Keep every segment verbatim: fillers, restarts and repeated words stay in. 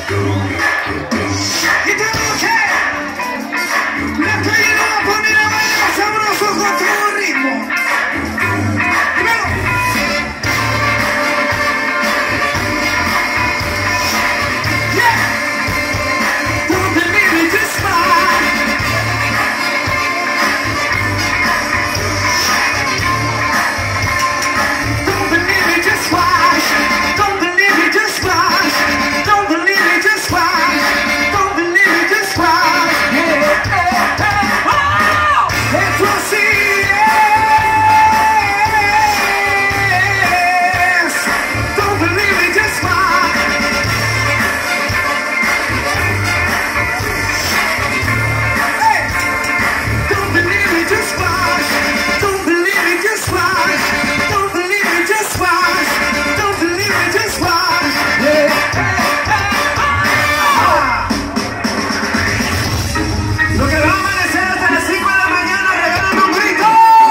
Y tengo que la calle no va a poner a bailar sabroso con todo ritmo. Primero. Yeah. Don't believe me, just smile. Don't believe me, just watch. Don't believe me, just watch. Don't believe me, just watch. Don't believe me, just watch. Yeah. Oh! Let's proceed. Yes. Don't believe me, just watch. Hey. Don't believe me, just watch. Don't believe me, just watch. Don't believe me, just watch. Don't believe me, just watch. Yeah. Ah. Lo que va a amanecer hasta las cinco de la mañana, regalando un grito.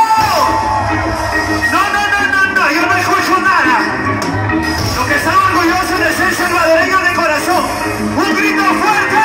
No, no, no, no, no, yo no escucho nada. Lo que están orgullosos de ser salvadoreños de corazón. Un grito fuerte.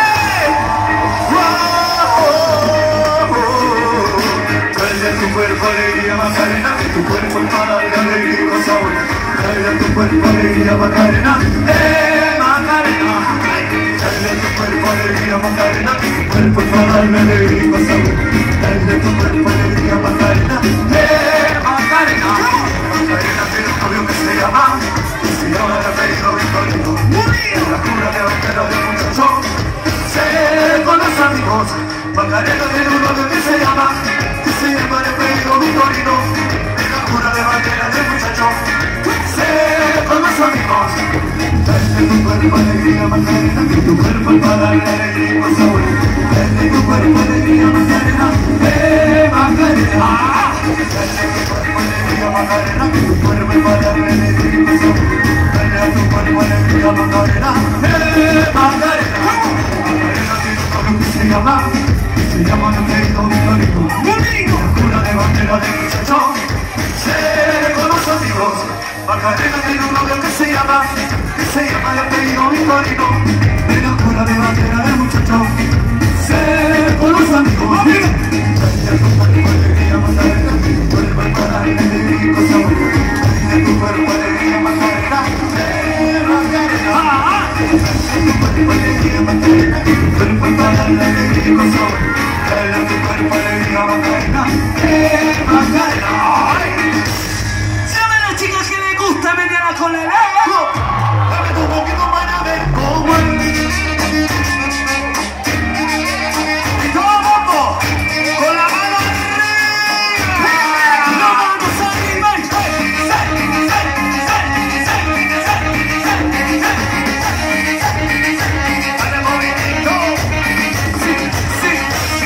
Trae a tu cuerpo alegría Macarena, que tu cuerpo es para la alegría y cosa buena. Trae a tu cuerpo alegría Macarena, eh Macarena. Trae a tu cuerpo alegría Macarena, que tu cuerpo es para la alegría y cosa buena. Trae a tu cuerpo alegría Macarena, eh Macarena. Macarena tiene un novio que se llama, que se llama Rafael Victorino. La cura de bandera de muchacho, se con los amigos. Macarena tiene un novio que se llama, que se llama Rafael Victorino. La cura de bandera de muchacho, se con los amigos. Dale tu cuerpo alegría Macarena, que tu cuerpo es para la alegría y cosa buena. Dale tu cuerpo alegría Macarena, eh Macarena. Dale tu cuerpo alegría Macarena, que tu cuerpo es para la alegría y cosa buena. Dale tu cuerpo alegría Macarena, eh Macarena. Macarena tiene un novio que se llama, que se llama Rafael Victorino. La cura de bandera de muchacho, se con los amigos. Macarena tiene un novio que se llama, que se llama el apellido Victorino. De la cura de bandera del muchacho, se con los amigos. Trae tu cuerpo alegría Macarena, que tu cuerpo es para la alegría y cosa buena. Trae tu cuerpo alegría Macarena, eh Macarena. Trae tu cuerpo alegría Macarena, que tu cuerpo es para la alegría y cosa buena. Trae tu cuerpo alegría Macarena, eh Macarena. Chicas que les gusta venir a la colera. Dame un poquito para ver cómo es. Y todo bombo, con la mano arriba. Nos vamos arriba. Dale movimiento. Sí, sí.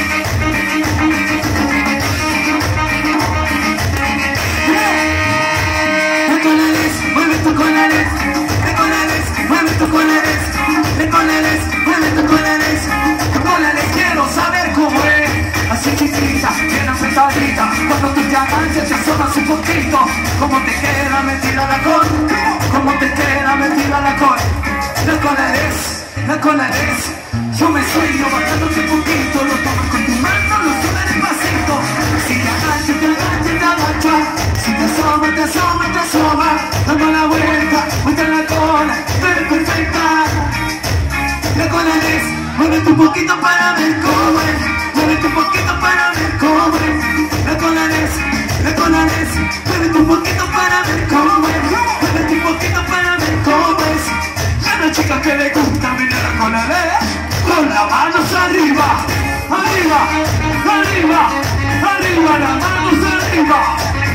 Mueve tus colores, de colores, mueve tus colores, de colores, mueve tus colores, tus colores, quiero saber cómo es, así chiquita, bien apretadita, cuando tú te agaches te asomas un poquito, cómo te queda metida la col, cómo te queda metida la col, de colores, de colores, yo me sueño bajándote un poquito, lo tomas con tu mano, lo subes despacito, si te agachas, te agachas, te agachas, si te asomas, te asomas, te asomas, dame la vuelta, muestra la cola, tú eres perfecta. De colores, muévete un poquito para ver cómo es, muévete un poquito para ver cómo es. De colores, de colores, muévete un poquito para ver cómo es, muévete un poquito para ver cómo es. A las chicas que les gusta venir a colores, con las manos arriba, arriba, arriba, arriba, las manos arriba.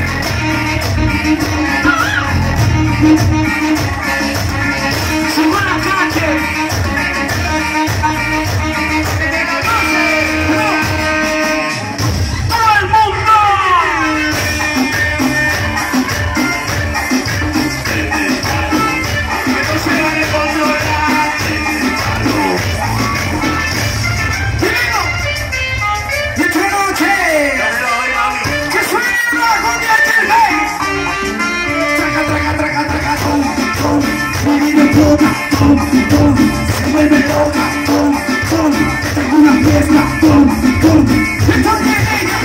Subo a la calle. ¡Todo el mundo! Que no se van a controlar. ¡Y esta noche! ¡Que suene la cumbia del rey! Traca, traca, traca, traca, tum, tum. Mi vida toca, tum, tum. vuelve loca, pum, pum, esta es una fiesta, pum, pum, ¡está bien ella!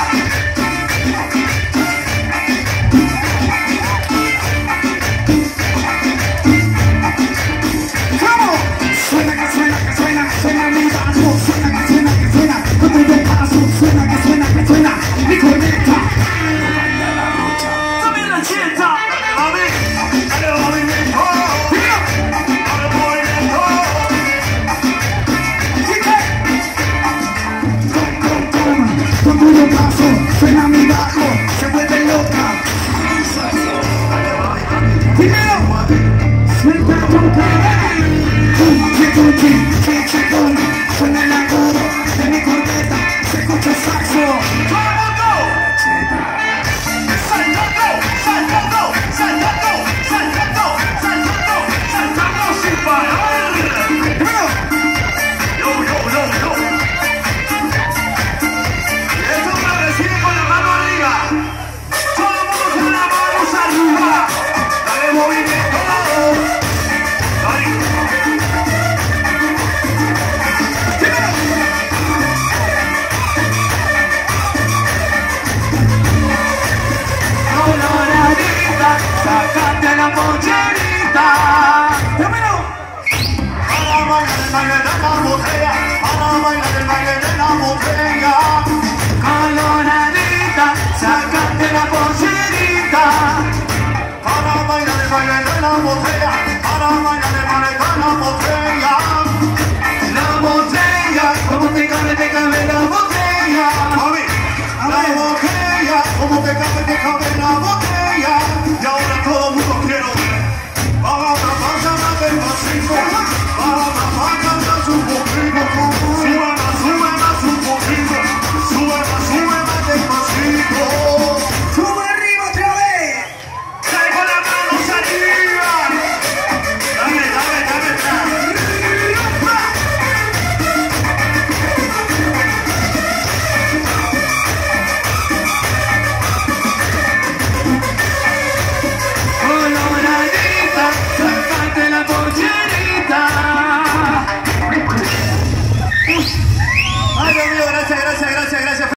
¡Vamos! Suena que suena que suena, suena mi bajo, suena que suena que suena, cuando yo paso, suena que suena que suena, mi corneta. Baila la rocha, también la cheta, dale mami, dale movimiento, dale movimiento. Cuando yo paso, suena mi bajo, se vuelve loca. Primero, suelta con cara. Suena el agudo de mi corneta, se escucha el saxo. ¡Todo el mundo! ¡Saltando! ¡Saltando! ¡Saltando! ¡Saltando! ¡Saltando! ¡Saltando sin parar! ¡Primero! ¡Yo, yo, yo, yo! Esto me recibe con la mano arriba. Todo el mundo con las manos arriba. Dale movimiento. Dale. Sácate la pollerita. ¡Termino! Para bailar el baile de la botella, para bailar el baile de la botella. Coloradita, sácate la pollerita. Para bailar el baile de la botella, para bailar el baile de la botella. La botella, como te cabe, te cabe la botella. La botella, como te cabe, te cabe la botella.